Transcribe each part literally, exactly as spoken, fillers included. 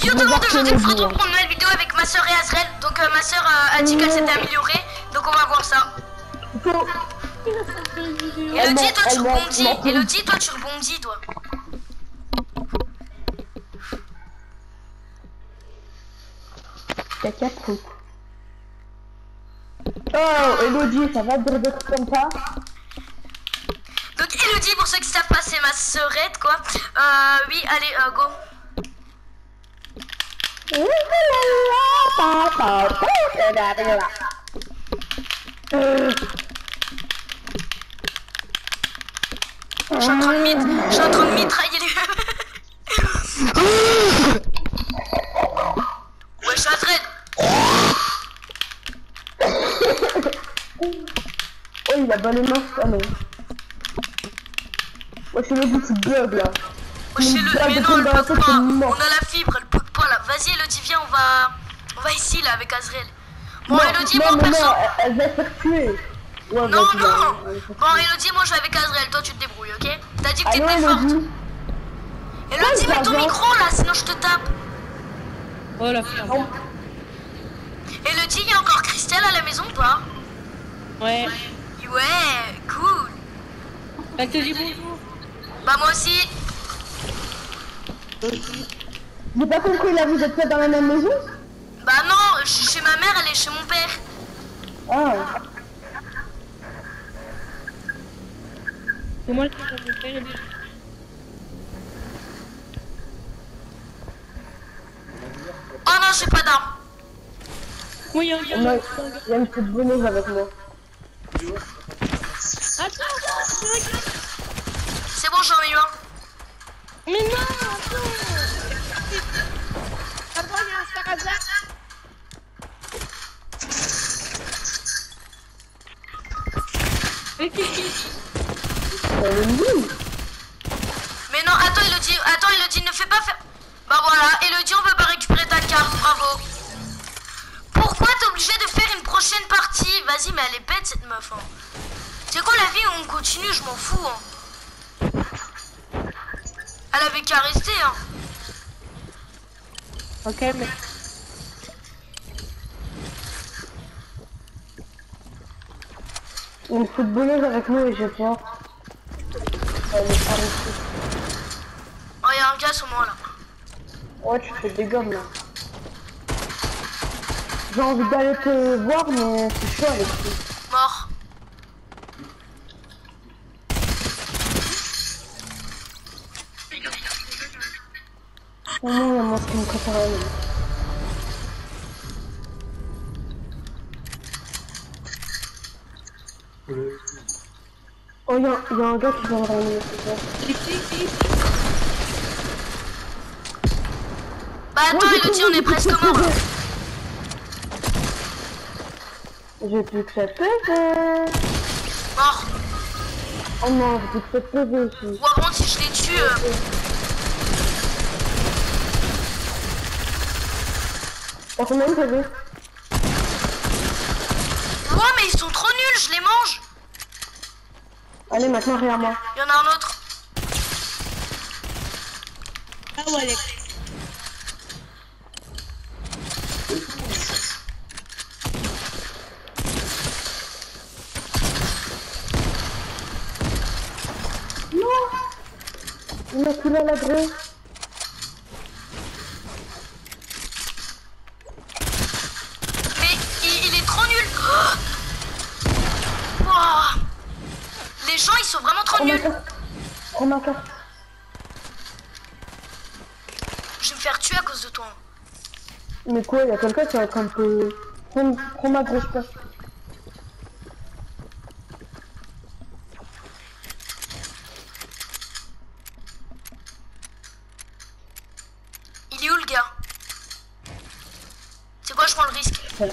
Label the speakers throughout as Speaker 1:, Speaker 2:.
Speaker 1: Bonjour tout le monde, aujourd'hui on se retrouve pour une nouvelle vidéo avec ma soeur et Azrel. Donc euh, ma soeur euh, a dit qu'elle s'était améliorée, donc on va voir ça. Elodie, toi tu rebondis, Elodie, toi tu rebondis, toi.
Speaker 2: Caca truc. Oh, Elodie, ça va dire des trucs comme ça?
Speaker 1: Donc Elodie, pour ceux qui savent pas, c'est ma sœurette quoi. Euh, oui, allez, euh, go. Je suis en train de mit... Je suis en train de mitrailler les... Ouais, je suis Azrel.
Speaker 2: Oh, il a pas les mains, ça, mais... Ouais, c'est le petit bug, là.
Speaker 1: Oh, chez le... Mais non, elle bug pas. On a la fibre, elle bug pas, là. Vas-y, Elodie, viens, on va... On va ici, là, avec Azrel. Bon, non, Elodie,
Speaker 2: non,
Speaker 1: moi, perso...
Speaker 2: Non, elle va se faire tuer. Ouais,
Speaker 1: non,
Speaker 2: bah,
Speaker 1: non.
Speaker 2: Bon,
Speaker 1: Elodie, moi, je vais avec Azrel. Toi, tu te débrouilles, ok? T'as dit que t'étais
Speaker 2: Elodie.
Speaker 1: forte. Elodie, mets ton micro, là, sinon je te tape.
Speaker 3: Oh, la ferme.
Speaker 1: Elodie, il y a encore Christelle à la maison ou pas?
Speaker 3: Ouais.
Speaker 1: Ouais, cool.
Speaker 3: Elle te dit bonjour.
Speaker 1: Bah, moi aussi.
Speaker 2: J'ai pas compris, là, vous êtes pas dans la même maison?
Speaker 1: Bah non, je suis chez ma mère, elle est chez mon père.
Speaker 2: Ah.
Speaker 3: C'est moi qui vais mon père.
Speaker 1: Oh non, j'ai pas d'arme.
Speaker 3: Oui, il y a
Speaker 2: Il y a une petite bonneuse avec moi.
Speaker 3: Attends,
Speaker 1: c'est bon, j'en ai eu un.
Speaker 3: mais non, attends. Attends, il y a un Starazak. Mais qu'est-ce qu'il...
Speaker 1: Mais non, attends, Elodie, attends, Elodie, ne fais pas faire... Bah voilà, Elodie, on veut pas récupérer ta carte, bravo. Pourquoi t'es obligé de faire une prochaine partie? Vas-y, mais elle est bête, cette meuf, hein. C'est quoi la vie où on continue, je m'en fous, hein. Elle avait qu'à rester, hein.
Speaker 3: Ok, mais...
Speaker 2: Une footballeuse avec nous et j'ai peur. Elle est arrêtée.
Speaker 1: Oh, y'a un gars sur moi, là.
Speaker 2: Ouais, tu fais des gommes, là. J'ai envie d'aller te voir, mais c'est chaud avec lui.
Speaker 1: Mort.
Speaker 2: Au moins, il y a moi qui me prépare à lui. Oh, il y, y a un gars qui vient de ramener, c'est ça.
Speaker 1: Bah attends, Elodie, on est presque mort, là.
Speaker 2: J'ai plus que sept P V.
Speaker 1: Mort.
Speaker 2: Oh non, j'ai plus que sept P V ici.
Speaker 1: Ou avant, si je les tue... Euh...
Speaker 2: T'as combien de P V?
Speaker 1: Ouais, mais ils sont trop nuls, je les mange.
Speaker 2: Allez, maintenant, rien à moi.
Speaker 1: Il y en a un autre.
Speaker 3: Ah ouais, les...
Speaker 2: Non. Il a coulé à la grue.
Speaker 1: Mais il, il est trop nul. Oh wow. Les gens, ils sont vraiment trop nuls.
Speaker 2: Prends ma carte.
Speaker 1: Je vais me faire tuer à cause de toi.
Speaker 2: Mais quoi, il y a quelqu'un qui est en train de te... Prends, prends ma grosse passe.
Speaker 1: Il est où le gars? C'est quoi, je prends le risque.
Speaker 2: Ouais.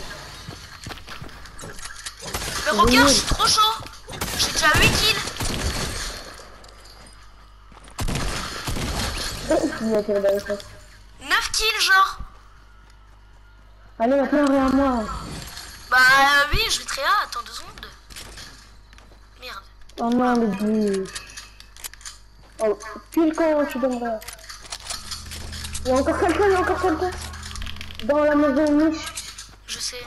Speaker 1: Mais regarde, je suis trop chaud. J'ai déjà huit kills.
Speaker 2: Il a tiré dans les fesses.
Speaker 1: neuf kills, genre.
Speaker 2: Allez, maintenant, rien à moi.
Speaker 1: Bah euh, oui, je vais très A. Attends deux secondes. Merde.
Speaker 2: Oh non, le but. Oh, pile quand tu donneras. Il y a encore quelqu'un, il y a encore quelqu'un. Dans la maison niche.
Speaker 1: Je sais.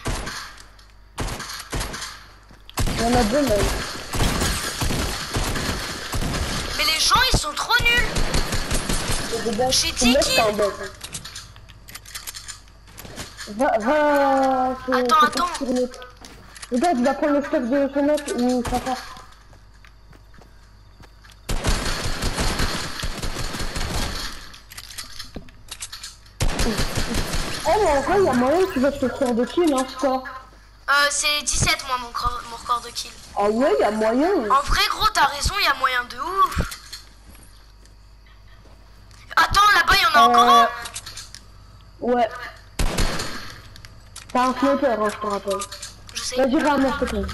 Speaker 2: Il y en a deux même.
Speaker 1: Mais les gens, ils sont trop nuls. J'ai dit qui?
Speaker 2: Va, va...
Speaker 1: Attends, attends.
Speaker 2: Le gars, il va prendre le stock de ce mec ou ça part. Oh, mais en vrai, il y a moyen que tu vas te faire de kill, hein, score.
Speaker 1: Euh, c'est dix-sept, moi, mon, cor- mon record de kill.
Speaker 2: Ah ouais, il y a moyen.
Speaker 1: En vrai, gros, t'as raison, il y a moyen de ouf. Attends, là-bas, il y en a
Speaker 2: Euh...
Speaker 1: encore un.
Speaker 2: Ouais. T'as un sniper, hein, je te rappelle.
Speaker 1: Je sais.
Speaker 2: Vas-y, ramasse, s'il te plaît.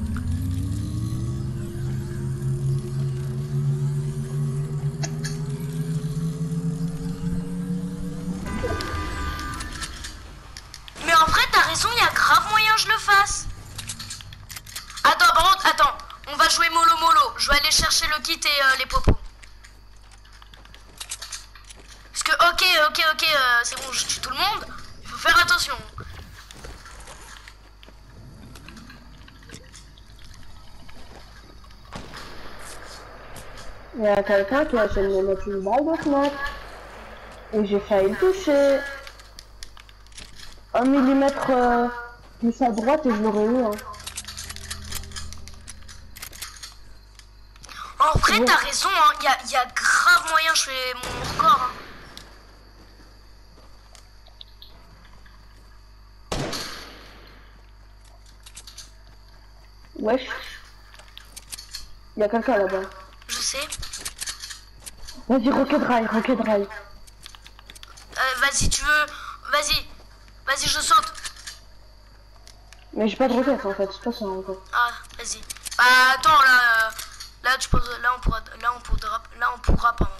Speaker 1: Mais en vrai, t'as raison, il y a grave moyen que je le fasse. Attends, par contre, attends. On va jouer mollo mollo. Je vais aller chercher le kit et euh, les popos. Parce que, ok, ok, ok, euh, c'est bon, je tue tout le monde. Il faut faire attention.
Speaker 2: Il y a quelqu'un qui a essayé de me mettre une balle de fenêtre. Et j'ai failli le toucher. Un millimètre euh, plus à droite et je l'aurais eu. Hein.
Speaker 1: En vrai, t'as raison, hein. Il y a, y a grave moyen, je fais mon record. Hein.
Speaker 2: Wesh. Il y a quelqu'un là-bas.
Speaker 1: Je sais.
Speaker 2: Vas-y, rocket rail, rocket rail.
Speaker 1: Euh, vas-y, tu veux. Vas-y. Vas-y, je saute.
Speaker 2: Mais j'ai pas de rocket en fait, c'est pas ça encore.
Speaker 1: Ah, vas-y. Bah, attends, là. Euh, là, tu peux, là, on pourra. Là, on pourra. Là, on pourra, pardon.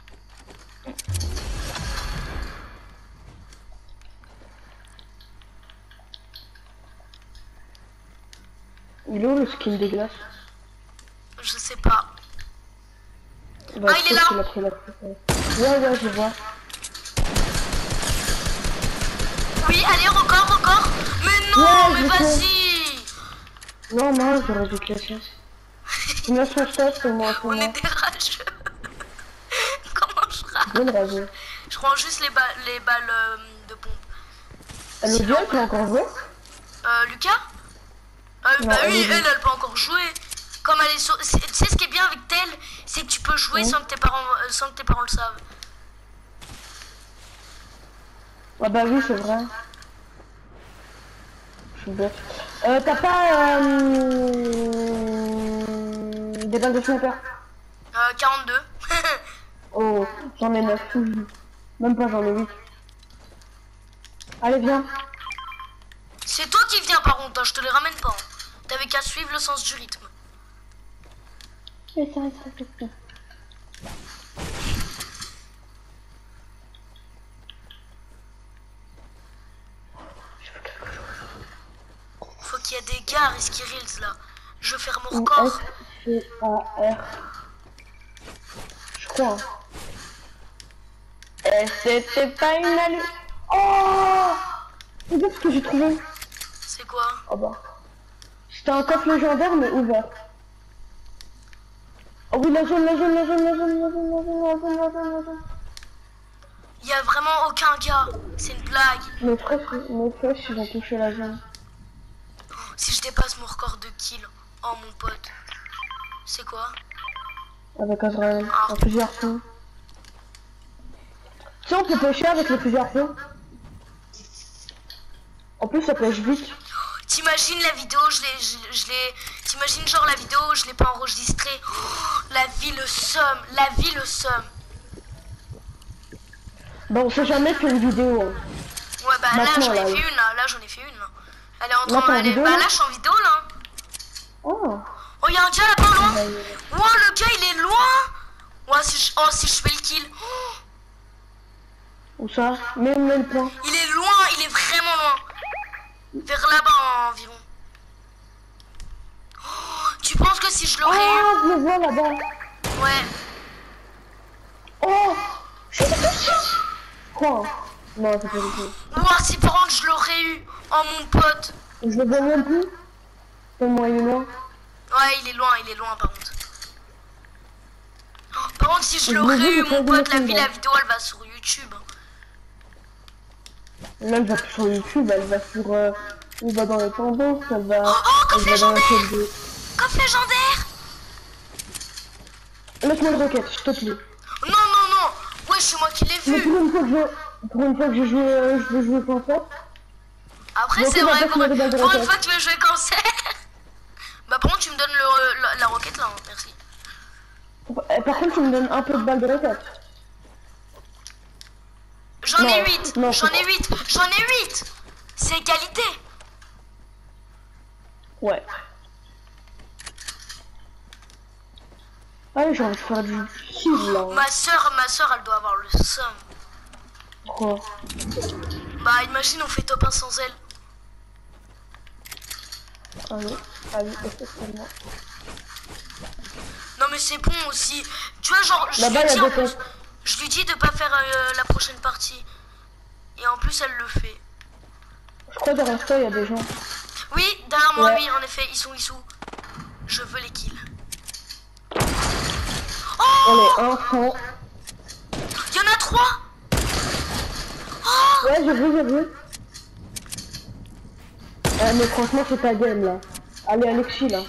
Speaker 2: Il est où le skin des glaces?
Speaker 1: Je sais pas.
Speaker 2: Bah,
Speaker 1: ah, il est là.
Speaker 2: Il a pris la... Ouais, ouais, je vois.
Speaker 1: Oui, allez, record, record. Mais non,
Speaker 2: ouais,
Speaker 1: mais vas-y.
Speaker 2: Non, non, j'aurais dû te laisser. neuf cent sept, c'est moi, c'est
Speaker 1: On
Speaker 2: moi.
Speaker 1: est des rageux. Comment je rage?
Speaker 2: Bien rageux.
Speaker 1: Je prends juste les, ba les balles euh, de pompe.
Speaker 2: Le dieu, tu as encore joué?
Speaker 1: Euh, Lucas euh,
Speaker 2: non,
Speaker 1: Bah oui,
Speaker 2: elle,
Speaker 1: elle, elle peut encore jouer. Comme elle est sur... Tu sais ce qui est bien avec Tel, c'est que tu peux jouer
Speaker 2: oui.
Speaker 1: sans, que tes parents, euh, sans que tes parents le savent.
Speaker 2: Ah bah oui, c'est vrai. Je suis bête. Euh, t'as pas... Euh... des balles de sniper?
Speaker 1: Euh, quarante-deux.
Speaker 2: Oh, j'en ai neuf. Même pas, j'en ai huit. Allez, viens.
Speaker 1: C'est toi qui viens par contre, hein, je te les ramène pas. Hein. T'avais qu'à suivre le sens du rythme.
Speaker 2: Et ça, ça, ça, ça.
Speaker 1: Faut qu'il y ait des gars, Risky Reels là. Je veux faire mon record.
Speaker 2: S C A R. Je crois. Et c'était pas une allure. Oh! Regarde ce que j'ai trouvé.
Speaker 1: C'est quoi?
Speaker 2: Oh bah. C'était un coffre légendaire mais ouvert. Oh oui, la zone, la zone, la zone, la zone, la zone, la zone, la zone, la zone, la zone.
Speaker 1: Il y a vraiment aucun gars. C'est une blague.
Speaker 2: Mes frères, mes frères, ils ont touché la zone.
Speaker 1: Si je dépasse mon record de kill, oh mon pote. C'est quoi?
Speaker 2: Avec Azrael,
Speaker 1: Ah.
Speaker 2: un fusil à feu. Tu sais, on peut pêcher avec le fusil à feu. En plus, ça pêche vite.
Speaker 1: T'imagines la vidéo, je l'ai, je, je l'ai, t'imagines genre la vidéo, je l'ai pas enregistrée. Oh, la vie le somme, la vie le somme.
Speaker 2: Bah, on sait jamais fait une vidéo. Hein.
Speaker 1: Ouais, bah là
Speaker 2: Maintenant,
Speaker 1: j'en ai
Speaker 2: là,
Speaker 1: fait
Speaker 2: oui.
Speaker 1: une, là, là j'en ai fait une. Là. Elle est en
Speaker 2: Là,
Speaker 1: train,
Speaker 2: t'es en
Speaker 1: elle est-
Speaker 2: vidéo,
Speaker 1: bah
Speaker 2: là
Speaker 1: là je suis en vidéo là.
Speaker 2: Oh.
Speaker 1: Oh, y'a un gars là-bas loin.
Speaker 2: Bah,
Speaker 1: Oh, le gars il est loin. Ouais, si je, oh, si je fais le kill. Oh,
Speaker 2: où ça? Même, même point.
Speaker 1: il est loin, il est vraiment loin. Vers là-bas environ. Oh, tu penses que si je l'aurais
Speaker 2: Oh, je le vois là-bas.
Speaker 1: eu? Ouais.
Speaker 2: Oh, je suis touché. crois. Hein. Non, c'est pas du tout.
Speaker 1: Moi, si par contre je l'aurais eu. Oh mon pote.
Speaker 2: Je le vois même plus. Tellement il est loin.
Speaker 1: Ouais, il est loin, il est loin par contre. Oh, par contre, si je
Speaker 2: Je
Speaker 1: l'aurais
Speaker 2: l'ai vu,
Speaker 1: eu,
Speaker 2: j'ai
Speaker 1: mon
Speaker 2: pas vu
Speaker 1: pote, la,
Speaker 2: le
Speaker 1: vie,
Speaker 2: film,
Speaker 1: la vidéo elle va sur YouTube.
Speaker 2: Là, elle va plus sur YouTube, elle va sur... Euh, elle va dans les tendances, elle va...
Speaker 1: Oh, oh, coffre
Speaker 2: elle va dans la
Speaker 1: légendaire
Speaker 2: chaîne de...
Speaker 1: Coffre légendaire.
Speaker 2: Laisse-moi le roquette, s'il te plaît.
Speaker 1: Non, non, non. Ouais, c'est moi qui l'ai
Speaker 2: Mais
Speaker 1: vu.
Speaker 2: pour une fois que je... Pour une fois que j'ai joué... Euh, je veux jouer sans ça.
Speaker 1: Après,
Speaker 2: Donc,
Speaker 1: c'est
Speaker 2: on va
Speaker 1: vrai,
Speaker 2: pas
Speaker 1: pour,
Speaker 2: se mettre dans le
Speaker 1: pour une
Speaker 2: roquette.
Speaker 1: fois que tu veux jouer cancer. Bah, par contre, tu me donnes le, la, la roquette là, hein. Merci.
Speaker 2: Eh, par contre, tu me donnes un peu de balles de roquette.
Speaker 1: J'en ai
Speaker 2: Non,
Speaker 1: huit,
Speaker 2: non,
Speaker 1: j'en
Speaker 2: c'est
Speaker 1: ai huit, j'en ai huit. C'est égalité.
Speaker 2: Ouais. Allez, j'ai envie de faire du kill là.
Speaker 1: Ma soeur, ma soeur, elle doit avoir le seum.
Speaker 2: Pourquoi?
Speaker 1: Bah, imagine, on fait top un sans elle.
Speaker 2: Allez, allez, effectivement.
Speaker 1: Non, mais c'est bon aussi. Tu vois, genre, je
Speaker 2: Là-bas,
Speaker 1: lui
Speaker 2: il y
Speaker 1: dis
Speaker 2: a
Speaker 1: en
Speaker 2: deux
Speaker 1: plus,
Speaker 2: postes.
Speaker 1: je lui dis de pas faire euh, la prochaine partie. Et en plus, elle le fait.
Speaker 2: Je crois derrière toi, il y a des gens.
Speaker 1: Oui, derrière moi,
Speaker 2: Ouais.
Speaker 1: oui, en effet, ils sont issous. Je veux les kills.
Speaker 2: Allez, un, cent.
Speaker 1: Il y en a trois. Oh,
Speaker 2: Ouais, j'ai vu, j'ai vu. Euh, mais franchement, c'est ta game là. Allez, Alexis là.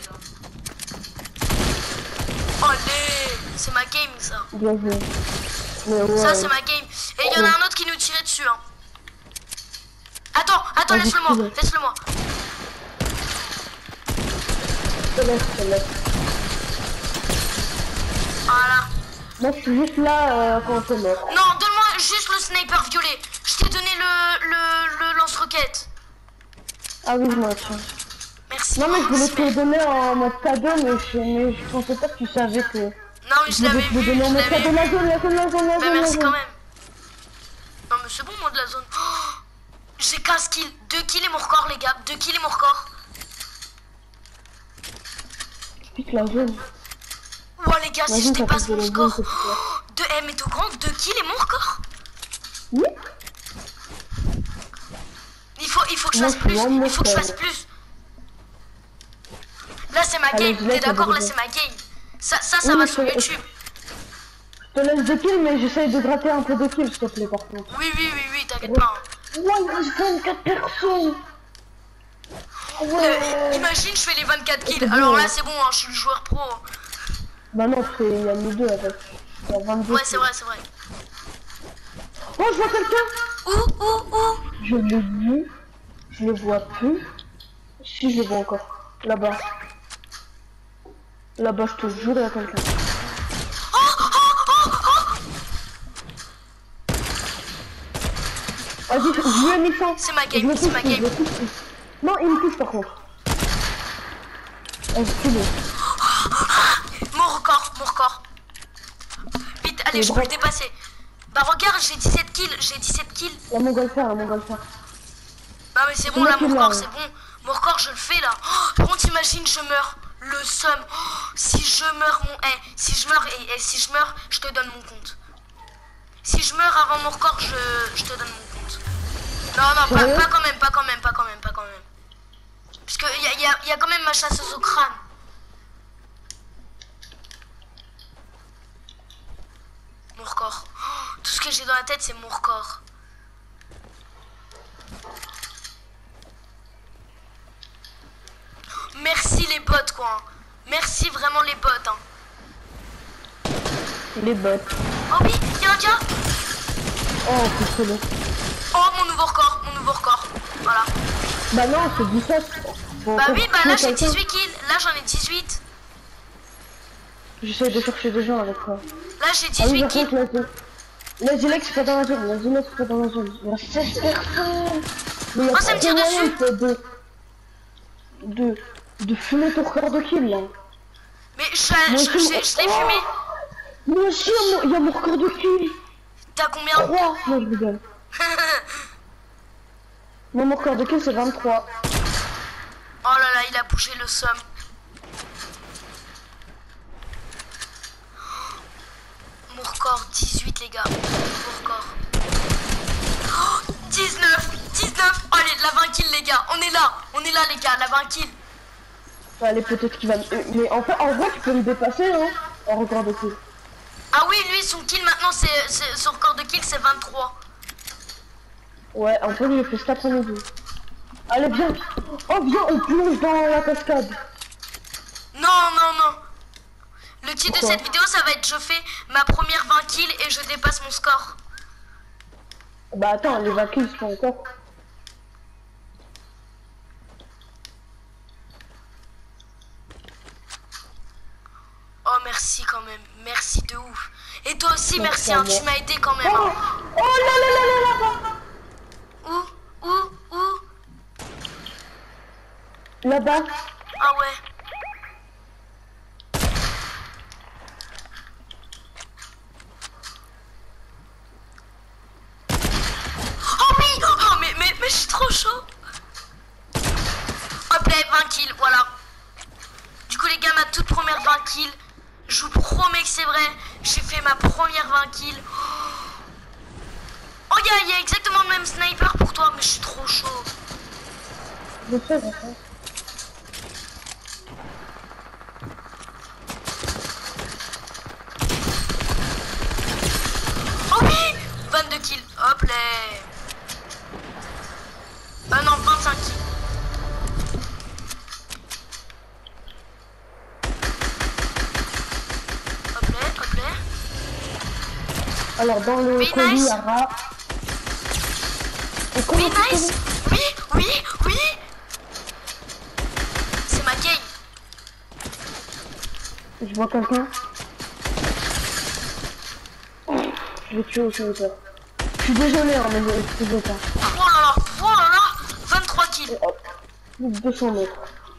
Speaker 1: allez, c'est ma game, ça.
Speaker 2: Bien joué. Mais ouais.
Speaker 1: Ça, c'est ma game. Et il y en a un autre qui nous tirait dessus, hein. Attends, attends,
Speaker 2: Vas-y,
Speaker 1: laisse-le moi,
Speaker 2: tire.
Speaker 1: laisse-le moi.
Speaker 2: Je te laisse, je te laisse.
Speaker 1: Voilà.
Speaker 2: Moi, je suis juste là euh, quand t'es mort.
Speaker 1: Non, donne-moi juste le sniper violet. Je t'ai donné le, le, le lance-roquette.
Speaker 2: Ah oui, je m'en tiens.
Speaker 1: Merci.
Speaker 2: Non, mais je voulais te le
Speaker 1: Merci.
Speaker 2: donner en mode cadeau, mais je, mais je pensais pas que tu savais que...
Speaker 1: Non, mais je
Speaker 2: Je voulais
Speaker 1: l'avais
Speaker 2: te le
Speaker 1: vu,
Speaker 2: donner en
Speaker 1: je
Speaker 2: mode
Speaker 1: l'avais
Speaker 2: cadeau.
Speaker 1: vu.
Speaker 2: La zone, la zone, la zone, la
Speaker 1: Bah
Speaker 2: zone, la
Speaker 1: merci
Speaker 2: zone.
Speaker 1: quand même. Non mais c'est bon moi de la zone. Oh, j'ai quinze kills. deux kills et mon record les gars. deux kills et mon record.
Speaker 2: Je pique la zone.
Speaker 1: Oh les gars, si
Speaker 2: Imagine,
Speaker 1: je
Speaker 2: ça
Speaker 1: dépasse
Speaker 2: pique de
Speaker 1: mon
Speaker 2: la
Speaker 1: score.
Speaker 2: zone, c'est super.
Speaker 1: Oh, deux M et tout grand, deux kills et mon record.
Speaker 2: Oui.
Speaker 1: Il faut, il faut que je
Speaker 2: Moi,
Speaker 1: fasse
Speaker 2: je suis
Speaker 1: plus.
Speaker 2: loin de mon
Speaker 1: Il faut que je
Speaker 2: score.
Speaker 1: fasse plus. Là c'est ma
Speaker 2: Allez,
Speaker 1: game.
Speaker 2: je laisse,
Speaker 1: T'es d'accord?
Speaker 2: allez,
Speaker 1: Là
Speaker 2: je
Speaker 1: c'est ma game. Ça, ça, ça
Speaker 2: Oui,
Speaker 1: va
Speaker 2: je
Speaker 1: sur
Speaker 2: te-
Speaker 1: YouTube.
Speaker 2: Je te laisse des kills, mais j'essaye de gratter un peu de kills, s'il te plaît, par contre.
Speaker 1: Oui, oui, oui, oui, t'inquiète pas. hein.
Speaker 2: Ouais, il reste vingt-quatre personnes. Ah
Speaker 1: Le-
Speaker 2: ouais.
Speaker 1: imagine, je fais les vingt-quatre kills.
Speaker 2: C'est bon,
Speaker 1: Alors là
Speaker 2: hein.
Speaker 1: c'est bon, hein, je suis le joueur pro. hein.
Speaker 2: Bah non, c'est- il y a nous deux avec. Il y a vingt-deux.
Speaker 1: Ouais, c'est vrai, c'est vrai.
Speaker 2: Oh, je vois quelqu'un.
Speaker 1: Où, où, où?
Speaker 2: Je l'ai vu. Je le vois plus. Si, je le vois encore. Là-bas. Là-bas, je te jure, il y a quelqu'un.
Speaker 1: Oh, oh, oh, oh.
Speaker 2: Vas-y, je lui ai mis cent.
Speaker 1: C'est ma game,
Speaker 2: Je le
Speaker 1: c'est
Speaker 2: touche,
Speaker 1: ma
Speaker 2: je
Speaker 1: game.
Speaker 2: le touche. Non, il me touche par contre. Vas-y, tu l'es.
Speaker 1: Mon record, mon record. Vite, allez,
Speaker 2: Les
Speaker 1: je peux le
Speaker 2: bras.
Speaker 1: dépasser. Bah regarde, j'ai dix-sept kills, j'ai dix-sept kills.
Speaker 2: Il y a mon golfeur, il y a mon golfeur.
Speaker 1: Bah mais c'est bon
Speaker 2: moi
Speaker 1: là,
Speaker 2: qui
Speaker 1: mon
Speaker 2: l'ai,
Speaker 1: record,
Speaker 2: hein.
Speaker 1: c'est bon. Mon record, je le fais là. Oh, par contre, imagine, je meurs. Le seum. Oh, si je meurs, mon... Eh, si je meurs, et, et si je meurs, je te donne mon compte. Si je meurs avant mon record, je, je te donne mon compte. Non, non, pas,
Speaker 2: Sérieux
Speaker 1: pas quand même, pas quand même, pas quand même, pas quand même. Parce qu'il y a, y, a, y a quand même ma chasseuse au crâne. Mon record. Oh, tout ce que j'ai dans la tête, c'est mon record. Merci les bots, quoi. Merci vraiment les bots. Hein.
Speaker 2: Les bottes.
Speaker 1: Oh oui, il y a un gars.
Speaker 2: Oh, c'est trop long.
Speaker 1: Oh, mon nouveau record, mon nouveau record. Voilà.
Speaker 2: Bah non, c'est dix-sept. Faut
Speaker 1: Bah
Speaker 2: encore
Speaker 1: oui, bah
Speaker 2: tuer
Speaker 1: là j'ai
Speaker 2: quelqu'un.
Speaker 1: dix-huit kills. Là j'en ai dix-huit.
Speaker 2: J'essaie de chercher des gens avec toi.
Speaker 1: Là j'ai
Speaker 2: Ah oui,
Speaker 1: dix-huit
Speaker 2: par
Speaker 1: kills.
Speaker 2: contre, là, c'est... Là, Zilex, c'est pas dans la zone. Là, Zilex, c'est pas dans la zone. Il y a seize personnes. Mais il y a
Speaker 1: Oh, ça me tire
Speaker 2: trop moyen
Speaker 1: dessus.
Speaker 2: de, de, de, de fumer ton record de kill, là.
Speaker 1: Mais je,
Speaker 2: Moi
Speaker 1: je,
Speaker 2: aussi,
Speaker 1: je- je l'ai
Speaker 2: oh
Speaker 1: fumé.
Speaker 2: Moi aussi, il y a mon- il y a mon record de kill.
Speaker 1: T'as combien?
Speaker 2: trois. Non, je rigole. Moi, mon record de kill, c'est vingt-trois.
Speaker 1: Oh là là, il a bougé le somme. Mon record, dix-huit les gars. Mon record. là les gars, la vingt kills.
Speaker 2: Allez, peut-être qu'il va me... Mais en fait, en vrai, tu peux me dépasser, hein, en record de kill.
Speaker 1: Ah oui, lui, son kill maintenant, c'est son record de kill, c'est vingt-trois.
Speaker 2: Ouais, en fait, j'ai fait cet après-midi. Allez, viens. Oh, viens, on plonge dans la cascade.
Speaker 1: Non, non, non. Le titre
Speaker 2: Pourquoi?
Speaker 1: de cette vidéo, ça va être je fais ma première vingt kills et je dépasse mon score.
Speaker 2: Bah attends, les vingt kills, c'est pas encore.
Speaker 1: Oh, merci quand même. Merci de ouf. Et toi aussi,
Speaker 2: Merci
Speaker 1: merci,
Speaker 2: à
Speaker 1: hein,
Speaker 2: moi.
Speaker 1: tu m'as aidé quand même.
Speaker 2: Oh,
Speaker 1: hein.
Speaker 2: oh là là là là là
Speaker 1: Où Où Où
Speaker 2: là-bas.
Speaker 1: Ah ouais. Oh oui. Oh mais, mais, mais je suis trop chaud. Hop là, vingt kills, voilà. Du coup les gars, ma toute première vingt kills. Je vous promets que c'est vrai. J'ai fait ma première vingt kills. Oh y'a y a exactement le même sniper pour toi, mais je suis trop chaud.
Speaker 2: Je sais, je sais.
Speaker 1: Oh oui, vingt-deux kills. Hop là. Ah non, vingt-cinq kills. Hop là, hop là.
Speaker 2: Alors, dans le
Speaker 1: Oui,
Speaker 2: colis,
Speaker 1: nice.
Speaker 2: il y aura... Et comment
Speaker 1: Oui,
Speaker 2: tu
Speaker 1: nice. Oui, oui, oui. C'est ma game.
Speaker 2: connais? Je vois quelqu'un. Je vais tuer au sniper. Je suis désolé, hein, mais je ne veux pas.
Speaker 1: Oh là là, oh là là. vingt-trois kills.
Speaker 2: Et hop, plus de deux cents mètres.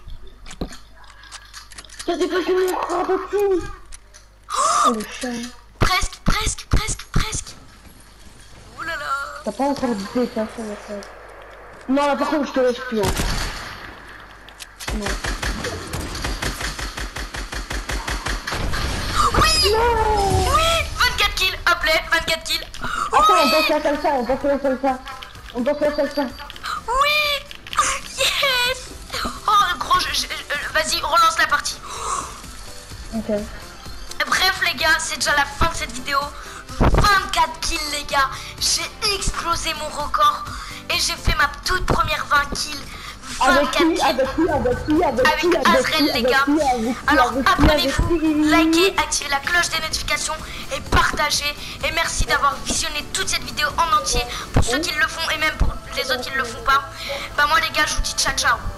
Speaker 2: T'as dépassé mon corps de fou. Oh, le chien.
Speaker 1: Presque, presque, presque, presque. Oh là là.
Speaker 2: T'as pas encore dépassé mon corps. Non, là par contre, je te laisse plus. Hein. Non.
Speaker 1: Oui,
Speaker 2: Non.
Speaker 1: oui, vingt-quatre kills. Hop là, vingt-quatre kills.
Speaker 2: Attends, on passe la salsa, on passe la salsa. On passe la salsa.
Speaker 1: Oui, yes. Oh gros, je, je, je- vas-y, relance la partie.
Speaker 2: Ok.
Speaker 1: Bref les gars, c'est déjà la fin de cette vidéo. vingt-quatre kills les gars. J'ai explosé mon record. Et j'ai fait ma toute première vingt kills.
Speaker 2: Avec
Speaker 1: vingt-quatre
Speaker 2: qui,
Speaker 1: kills.
Speaker 2: avec qui, avec qui, avec
Speaker 1: Avec
Speaker 2: qui, avec
Speaker 1: Azrael
Speaker 2: qui,
Speaker 1: les
Speaker 2: avec
Speaker 1: gars.
Speaker 2: qui, avec qui,
Speaker 1: Alors
Speaker 2: avec qui,
Speaker 1: abonnez-vous,
Speaker 2: avec qui.
Speaker 1: likez, activez la cloche des notifications et partagez. Et merci d'avoir visionné toute cette vidéo en entier. Pour ceux qui le font et même pour les autres qui ne le font pas. Bah moi les gars, je vous dis ciao ciao.